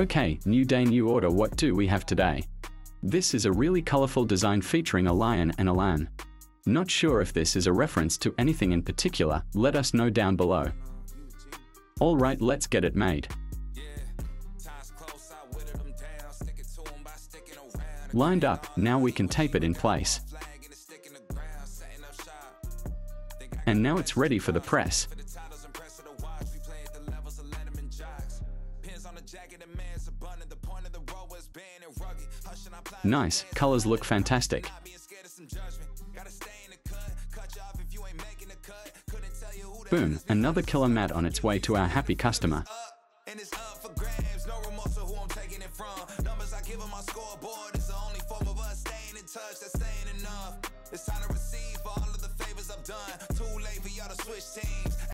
Okay, new day, new order. What do we have today? This is a really colorful design featuring a lion and a lamb. Not sure if this is a reference to anything in particular, let us know down below. Alright, let's get it made. Lined up, now we can tape it in place. And now it's ready for the press. Nice, colors look fantastic. Boom, another killer mat on its way to our happy customer.